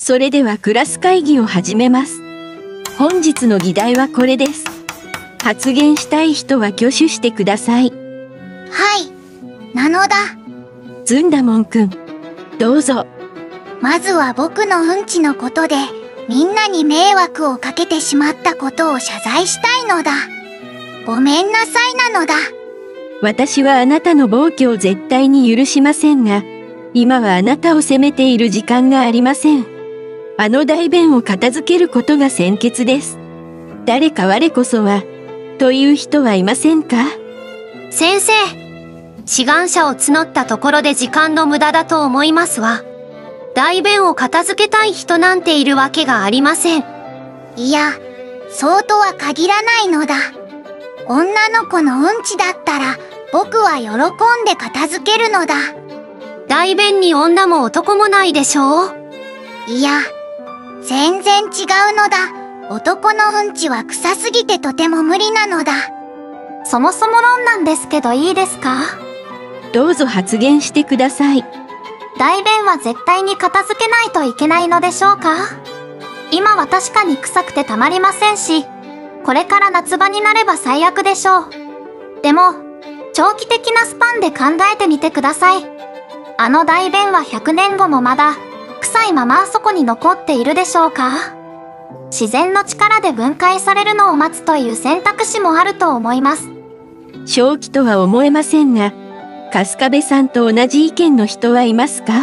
それではクラス会議を始めます。本日の議題はこれです。発言したい人は挙手してください。 はい、なのだ。 ずんだもんくん、どうぞ。 まずは僕のうんちのことで、みんなに迷惑をかけてしまったことを謝罪したいのだ。ごめんなさいなのだ。 私はあなたの暴挙を絶対に許しませんが、今はあなたを責めている時間がありません。あの大便を片付けることが先決です。誰か我こそは、という人はいませんか？ 先生、志願者を募ったところで時間の無駄だと思いますわ。大便を片付けたい人なんているわけがありません。 いや、そうとは限らないのだ。女の子のうんちだったら、僕は喜んで片付けるのだ。 大便に女も男もないでしょう？ いや、全然違うのだ。男のうんちは臭すぎてとても無理なのだ。 そもそも論なんですけどいいですか？ どうぞ発言してください。 大便は絶対に片付けないといけないのでしょうか？今は確かに臭くてたまりませんし、これから夏場になれば最悪でしょう。でも、長期的なスパンで考えてみてください。あの大便は100年後もまだ、臭いままあそこに残っているでしょうか？自然の力で分解されるのを待つという選択肢もあると思います。 正気とは思えませんが、春日部さんと同じ意見の人はいますか？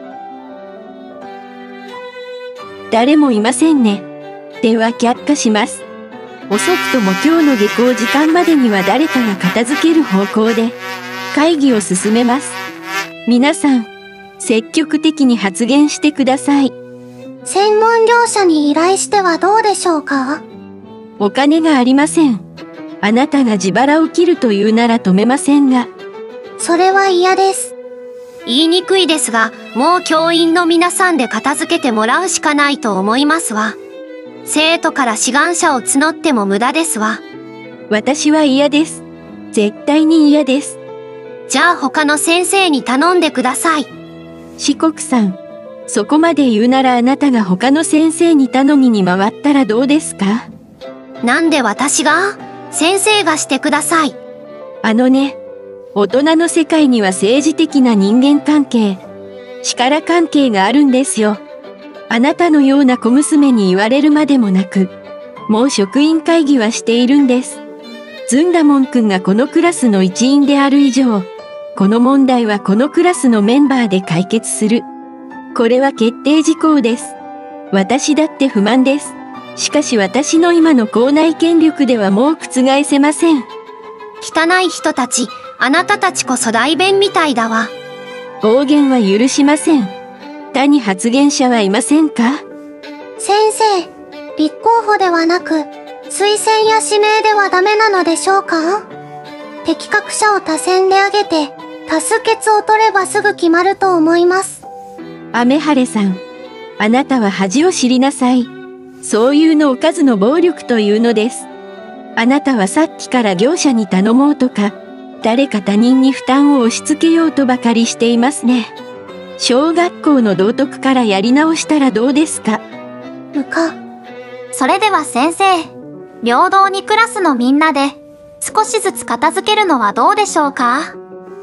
誰もいませんね。では却下します。遅くとも今日の下校時間までには誰かが片付ける方向で会議を進めます。皆さん、積極的に発言してください。 専門業者に依頼してはどうでしょうか？ お金がありません。あなたが自腹を切るというなら止めませんが。 それは嫌です。 言いにくいですが、もう教員の皆さんで片付けてもらうしかないと思いますわ。生徒から志願者を募っても無駄ですわ。 私は嫌です。絶対に嫌です。 じゃあ他の先生に頼んでください。 四国さん、そこまで言うならあなたが他の先生に頼みに回ったらどうですか？ なんで私が？先生がしてください。 大人の世界には政治的な人間関係、力関係があるんですよ。あなたのような小娘に言われるまでもなく、もう職員会議はしているんです。ずんだもんくんがこのクラスの一員である以上、この問題はこのクラスのメンバーで解決する。これは決定事項です。私だって不満です。しかし私の今の校内権力ではもう覆せません。 汚い人たち、あなたたちこそ大便みたいだわ。 暴言は許しません。他に発言者はいませんか？ 先生、立候補ではなく、推薦や指名ではダメなのでしょうか？適格者を他選で挙げて、多数決を取ればすぐ決まると思います。 雨晴れさん、あなたは恥を知りなさい。そういうのを数の暴力というのです。あなたはさっきから業者に頼もうとか、誰か他人に負担を押し付けようとばかりしていますね。小学校の道徳からやり直したらどうですか？ それでは先生、平等にクラスのみんなで少しずつ片付けるのはどうでしょうか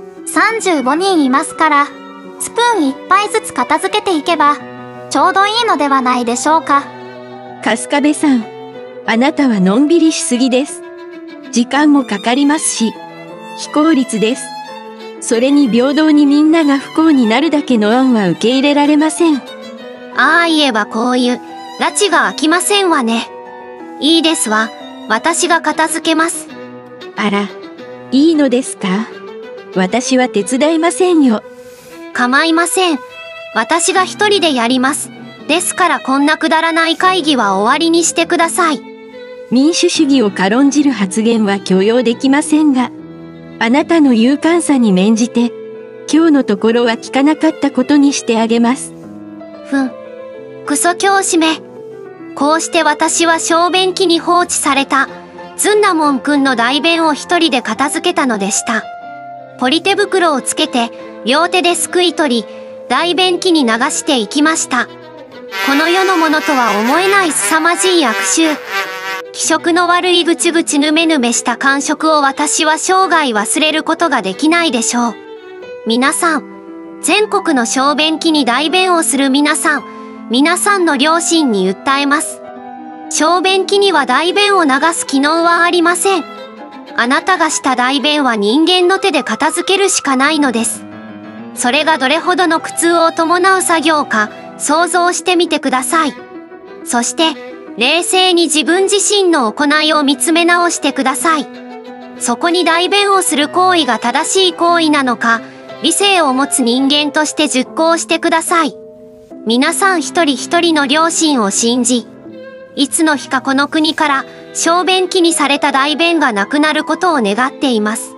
？35人いますから、スプーン1杯ずつ片付けていけばちょうどいいのではないでしょうか。 春日部さん、あなたはのんびりしすぎです。時間もかかりますし、非効率です。それに平等にみんなが不幸になるだけの案は受け入れられません。 ああ言えばこういう、拉致が飽きませんわね。いいですわ。私が片付けます。 あら、いいのですか？私は手伝いませんよ。 構いません。私が一人でやります。ですからこんなくだらない会議は終わりにしてください。 民主主義を軽んじる発言は許容できませんが、あなたの勇敢さに免じて、今日のところは聞かなかったことにしてあげます。 クソ教師め。こうして私は小便器に放置された、ずんだもんくんの大便を一人で片付けたのでした。ポリ手袋をつけて、両手ですくい取り、大便器に流していきました。 この世のものとは思えない凄まじい悪臭。気色の悪いぐちぐちぬめぬめした感触を私は生涯忘れることができないでしょう。皆さん、全国の小便器に代弁をする皆さんの良心に訴えます。小便器には代弁を流す機能はありません。あなたがした代弁は人間の手で片付けるしかないのです。それがどれほどの苦痛を伴う作業か想像してみてください。そして、冷静に自分自身の行いを見つめ直してください。そこに代弁をする行為が正しい行為なのか、理性を持つ人間として熟考してください。皆さん一人一人の良心を信じ、いつの日かこの国から小便器にされた代弁がなくなることを願っています。